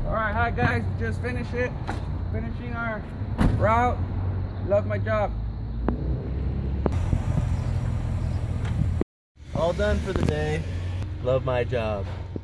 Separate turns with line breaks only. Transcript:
All right, hi guys, just finishing our route. Love my job.
All done for the day. Love my job.